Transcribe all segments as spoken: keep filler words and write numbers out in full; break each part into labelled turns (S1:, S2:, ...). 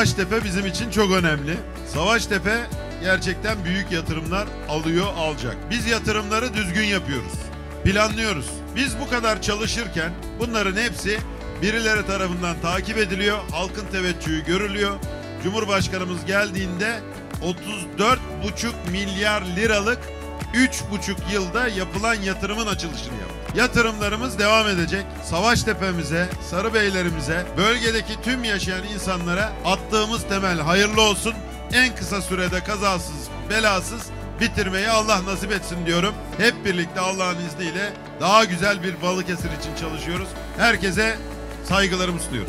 S1: Savaştepe bizim için çok önemli. Savaştepe gerçekten büyük yatırımlar alıyor, alacak. Biz yatırımları düzgün yapıyoruz. Planlıyoruz. Biz bu kadar çalışırken bunların hepsi birileri tarafından takip ediliyor. Halkın teveccühü görülüyor. Cumhurbaşkanımız geldiğinde otuz dört buçuk milyar liralık üç buçuk yılda yapılan yatırımın açılışını yaptı. Yatırımlarımız devam edecek. Savaştepe'mize, Sarıbeylerimize, bölgedeki tüm yaşayan insanlara attığımız temel hayırlı olsun. En kısa sürede kazasız, belasız bitirmeyi Allah nasip etsin diyorum. Hep birlikte Allah'ın izniyle daha güzel bir Balıkesir için çalışıyoruz. Herkese saygılarımı sunuyorum.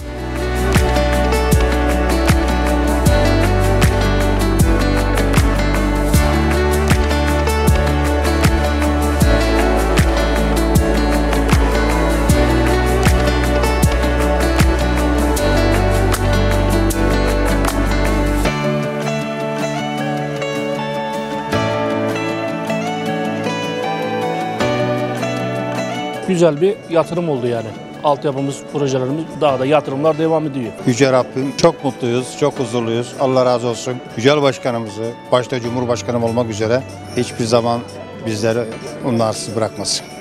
S2: Güzel bir yatırım oldu yani. Altyapımız, projelerimiz, daha da yatırımlar devam ediyor.
S3: Yüce Rabbim, çok mutluyuz, çok huzurluyuz. Allah razı olsun. Yücel Başkanımızı, başta Cumhurbaşkanım olmak üzere hiçbir zaman bizleri onlarsız bırakmasın.